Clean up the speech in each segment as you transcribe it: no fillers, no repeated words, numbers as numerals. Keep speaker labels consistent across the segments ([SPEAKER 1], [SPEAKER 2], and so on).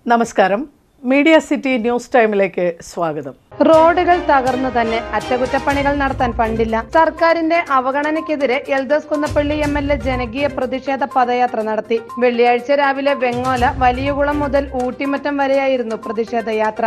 [SPEAKER 1] നമസ്കാരം. Media city news ടൈമിലേക്ക് സ്വാഗതം.
[SPEAKER 2] റോഡുകൾ തകർന്നു തന്നെ അറ്റകുറ്റപ്പണികൾ നടത്താൻ ഫണ്ടില്ല. സർക്കാരിന്റെ അവഗണനയ്ക്കെതിരെ എൽദോസ് കുന്നപ്പള്ളി MLA ജനകീയ പ്രതിഷേധ പദയാത്ര നടത്തി. വെള്ളിയാഴ്ച രാവിലെ വെങ്ങോല വലിയകുളം മുതൽ ഊട്ടിമറ്റം വരെയായിരുന്നു പ്രതിഷേധ യാത്ര.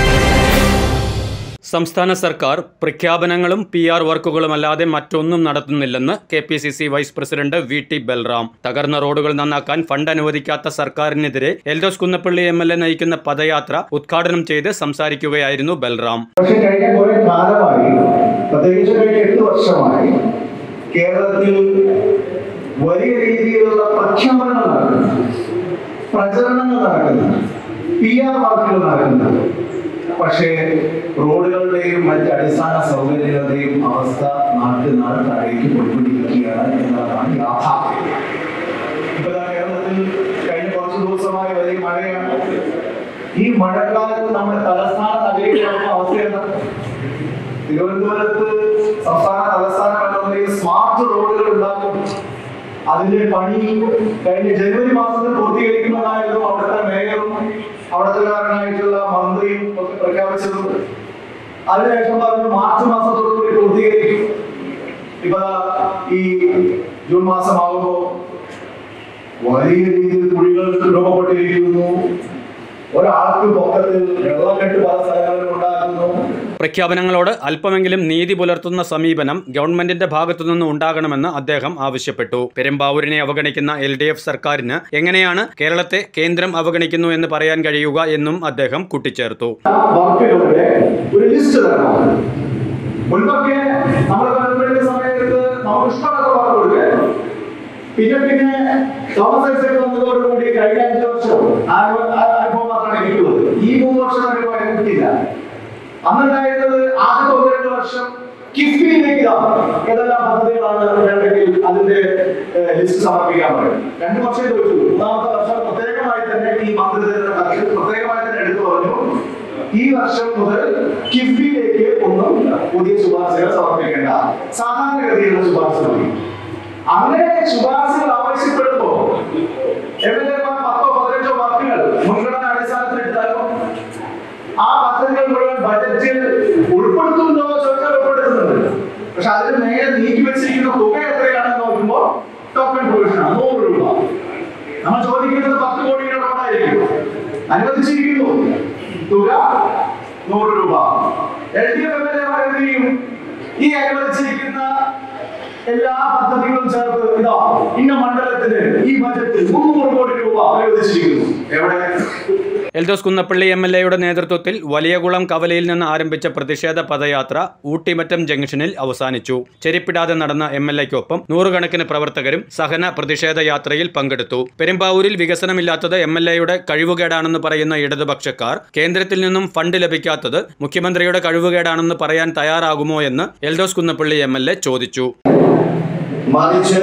[SPEAKER 3] സംസ്ഥാന സർക്കാർ പ്രഖ്യാപനങ്ങളും PR വർക്കുകളുമല്ലാതെ മറ്റൊന്നും നടത്തുന്നില്ലെന്ന് KPCC vice president VT Balram. തകർന്ന റോഡുകൾ നന്നാക്കാൻ ഫണ്ട് അനുവദിക്കാത്ത സർക്കാരിനെതിരെ എൽദോസ് കുന്നപ്പള്ളി MLA നയിക്കുന്ന പദയാത്ര ഉദ്ഘാടനം ചെയ്ത് സംസാരിക്കുകയായിരുന്നു ബൽറാം.
[SPEAKER 4] കഴിഞ്ഞ കുറെ കാലമായി, പ്രത്യേകിച്ച് കഴിഞ്ഞ 8 വർഷമായി കേരളത്തിൽ വലിയ രീതിയിലുള്ള പ്രഖ്യാപനങ്ങൾ നടക്കുന്നു, പ്രചരണങ്ങൾ നടക്കുന്നു, PR വർക്കുകൾ നടക്കുന്നു. പക്ഷേ റോഡുകളുടെയും മറ്റ് അടിസ്ഥാന സൗകര്യങ്ങളുടെയും അവസ്ഥ നാട്ടിനാൾ താഴേക്ക് പോയിക്കൊണ്ടിരിക്കുകയാണ് എന്നതാണ് യാഥാർത്ഥ്യം. ഇപ്പോൾ കേരളത്തിൽ കഴിഞ്ഞ കുറച്ച് ദിവസമായി വലിയ മഴയാണ്. ഈ മഴക്കാലത്ത് നമ്മുടെ തലസ്ഥാന നഗരിയിലുള്ള അവസ്ഥയാണ്. തിരുവനന്തപുരത്ത് സംസ്ഥാന തലസ്ഥാനം എന്ന സ്മാർട്ട് റോഡുകൾ ഉണ്ടാക്കും. അതിന്റെ പണി കഴിഞ്ഞ ജനുവരി മാസത്തിൽ പൂർത്തീകരിക്കുന്നതായിരുന്നു അവിടുത്തെ മേയറും അവിടത്തുകാരനായിട്ടുള്ള മന്ത്രിയും ഒക്കെ പ്രഖ്യാപിച്ചത്. അതിനുശേഷം പറഞ്ഞു മാർച്ച് മാസത്തോടുകൂടി പൂർത്തീകരിക്കും. ഇപ്പൊ ഈ ജൂൺ മാസമാകുമ്പോൾ വലിയ രീതിയിൽ കുഴികൾ രൂപപ്പെട്ടിരിക്കുന്നു. ഒരാൾക്ക് പൊക്കത്തിൽ വെള്ളക്കെട്ട് പല സ്ഥലങ്ങളിലും ഉണ്ടാക്കുന്നു.
[SPEAKER 3] പ്രഖ്യാപനങ്ങളോട് അല്പമെങ്കിലും നീതി പുലർത്തുന്ന സമീപനം ഗവൺമെന്റിന്റെ ഭാഗത്തുനിന്ന് ഉണ്ടാകണമെന്ന് അദ്ദേഹം ആവശ്യപ്പെട്ടു. പെരുമ്പാവൂരിനെ അവഗണിക്കുന്ന LDF സർക്കാരിന് എങ്ങനെയാണ് കേരളത്തെ കേന്ദ്രം അവഗണിക്കുന്നു എന്ന് പറയാൻ കഴിയുക എന്നും അദ്ദേഹം കൂട്ടിച്ചേർത്തു.
[SPEAKER 4] പിന്നെ തോമസ് ഐസക് വന്നതോടുകൂടി കഴിഞ്ഞ 5 വർഷം അനുഭവം മാത്രമാണ് എനിക്കുള്ളത്. ഈ 3 വർഷം അനുഭവം എനിക്കില്ല. അന്നുണ്ടായിരുന്നത് ആദ്യത്തെ 1-2 വർഷം കിഫ്ബിയിലേക്ക് ഏതെല്ലാം പദ്ധതികളാണ് വേണ്ടെങ്കിൽ അതിന്റെ ലിസ്റ്റ് സമർപ്പിക്കാൻ പറയും. 2 വർഷം ചോദിച്ചു. 3-ാമത്തെ വർഷം പ്രത്യേകമായി തന്നെ ഈ മന്ത്രിതരുടെ കത്ത് പ്രത്യേകമായി തന്നെ എടുത്തു പറഞ്ഞു, ഈ വർഷം മുതൽ കിഫ്ബിയിലേക്ക് ഒന്നും പുതിയ ശുപാർശകൾ സമർപ്പിക്കേണ്ട, സാധാരണഗതിയിലുള്ള ശുപാർശ മതി. അങ്ങനെ ശുപാർശകൾ ആവശ്യപ്പെടുമ്പോ MLA-മാർ 10-15 വർക്കുകൾ മുൻഗണന അടിസ്ഥാനത്തിൽ എടുത്താലും ആ പദ്ധതികൾ മുഴുവൻ ബജറ്റിൽ ഉൾപ്പെടുത്തുന്നോ ചോദിച്ചാൽ ഉൾപ്പെടുത്തുന്നുണ്ട്. പക്ഷെ അതിന് നേരെ നീക്കി വെച്ചിരിക്കുന്ന തുക എത്രയാണെന്ന് നോക്കുമ്പോൾ ടോക്കൺ പ്രൊവിഷനാണ് 100 രൂപ. നമ്മൾ ചോദിക്കുന്നത് 10 കോടിയുടെ റോഡായിരിക്കും. അനുവദിച്ചിരിക്കുന്നു തുക 100 രൂപ. LDF MLA-മാർ എന്ത് ചെയ്യും? ഈ അനുവദിച്ചിരിക്കുന്ന എല്ലാ പദ്ധതികളും ചേർത്ത് ഇതാ ഇന്ന മണ്ഡലത്തിന് ഈ ബജറ്റിൽ 300 കോടി രൂപ അനുവദിച്ചിരിക്കുന്നു. എവിടെ?
[SPEAKER 3] എൽദോസ് കുന്നപ്പള്ളി MLA-യുടെ നേതൃത്വത്തിൽ വലിയകുളം കവലയിൽ നിന്ന് ആരംഭിച്ച പ്രതിഷേധ പദയാത്ര ഊട്ടിമറ്റം ജംഗ്ഷനിൽ അവസാനിച്ചു. ചെരിപ്പിടാതെ നടന്ന MLA-ക്കൊപ്പം 100 കണക്കിന് പ്രവർത്തകരും സഹന പ്രതിഷേധ യാത്രയിൽ പങ്കെടുത്തു. പെരുമ്പാവൂരിൽ വികസനമില്ലാത്തത് MLA-യുടെ കഴിവുകേടാണെന്ന് പറയുന്ന ഇടതുപക്ഷക്കാർ കേന്ദ്രത്തിൽ നിന്നും ഫണ്ട് ലഭിക്കാത്തത് മുഖ്യമന്ത്രിയുടെ കഴിവുകേടാണെന്ന് പറയാൻ തയ്യാറാകുമോ എന്ന് എൽദോസ് കുന്നപ്പള്ളി MLA ചോദിച്ചു.
[SPEAKER 4] മറിച്ച്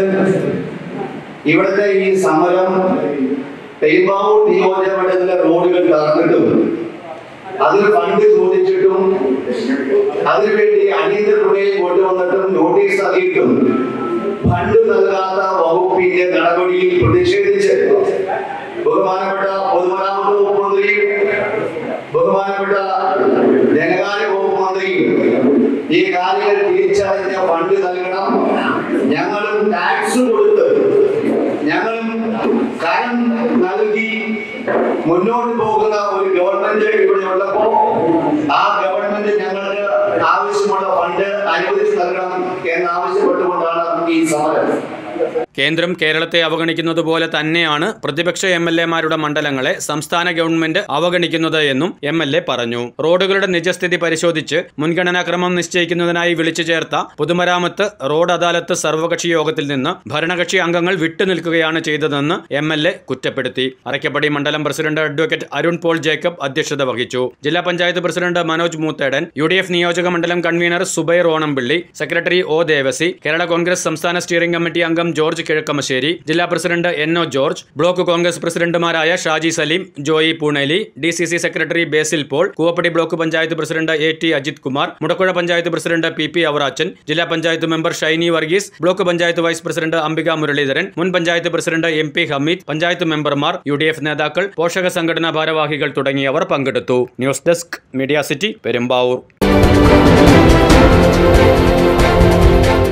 [SPEAKER 4] ഇവിടുത്തെ ഈ സമരം പെരുമ്പാവൂർ നിയോജകമണ്ഡലത്തിലെ റോഡുകൾ തകർന്നിട്ടും അതിൽ ഫണ്ട് ചോദിച്ചിട്ടും അതിനുവേണ്ടി അടിയന്തര പ്രമേയം കൊണ്ടുവന്നിട്ടും നോട്ടീസ് നൽകിയിട്ടും ഫണ്ട് നൽകാത്ത വകുപ്പിന്റെ നടപടിയിൽ പ്രതിഷേധിച്ച് ബഹുമാനപ്പെട്ട പൊതുമരാമത്ത് വകുപ്പ് മന്ത്രിയും ബഹുമാനപ്പെട്ട ധനകാര്യ വകുപ്പ് മന്ത്രിയും ഈ കാര്യങ്ങൾ തിരിച്ചറിഞ്ഞ ഫണ്ട് നൽകണം, ഞങ്ങളും ടാക്സ് കൊടുത്ത് ഞങ്ങളും കരം നൽകി മുന്നോട്ട് പോകുന്ന ഒരു ഗവൺമെന്റ് ഇവിടെ ഉള്ളപ്പോ ആ ഗവൺമെന്റ് ഞങ്ങൾക്ക് ആവശ്യമുള്ള ഫണ്ട് അനുവദിച്ചു നൽകണം എന്നാവശ്യപ്പെട്ടുകൊണ്ടാണ് ഈ സമരം.
[SPEAKER 3] കേന്ദ്രം കേരളത്തെ അവഗണിക്കുന്നത് പോലെ തന്നെയാണ് പ്രതിപക്ഷ MLA-മാരുടെ മണ്ഡലങ്ങളെ സംസ്ഥാന ഗവൺമെന്റ് അവഗണിക്കുന്നത് എന്നും MLA പറഞ്ഞു. റോഡുകളുടെ നിജസ്ഥിതി പരിശോധിച്ച് മുൻഗണനാക്രമം നിശ്ചയിക്കുന്നതിനായി വിളിച്ചു ചേർത്ത പൊതുമരാമത്ത് റോഡ് അദാലത്ത് സർവകക്ഷി യോഗത്തിൽ നിന്ന് ഭരണകക്ഷി അംഗങ്ങൾ വിട്ടുനിൽക്കുകയാണ് ചെയ്തതെന്ന് MLA കുറ്റപ്പെടുത്തി. അറയ്ക്കപ്പടി മണ്ഡലം പ്രസിഡന്റ് അഡ്വക്കേറ്റ് അരുൺ പോൾ ജേക്കബ് അധ്യക്ഷത വഹിച്ചു. ജില്ലാ പഞ്ചായത്ത് പ്രസിഡന്റ് മനോജ് മൂത്തേടൻ, UDF നിയോജക മണ്ഡലം convener Subair Ona, Vanampilly, secretary O Devassy, Kerala Congress സംസ്ഥാന സ്റ്റിയറിംഗ് കമ്മിറ്റി അംഗം ജോർജ് കിഴക്കമശ്ശേരി, ജില്ലാ president NO George, block Congress പ്രസിഡന്റുമാരായ Shaji Saleem, Joy Poonely, DCC secretary Basil Paul, Koovappady block panchayat president AT Ajith Kumar, Mudakkuzha panchayat president PP Avarachan, ജില്ലാ panchayat member Shiny Varghese, block panchayat vice president Ambika Muraleedharan, മുൻ പഞ്ചായത്ത് പ്രസിഡന്റ് MP ഹമീദ്, പഞ്ചായത്ത് മെമ്പർമാർ, UDF നേതാക്കൾ, പോഷക സംഘടനാ ഭാരവാഹികൾ തുടങ്ങിയവർ പങ്കെടുത്തു. News desk media city, Perumbavoor.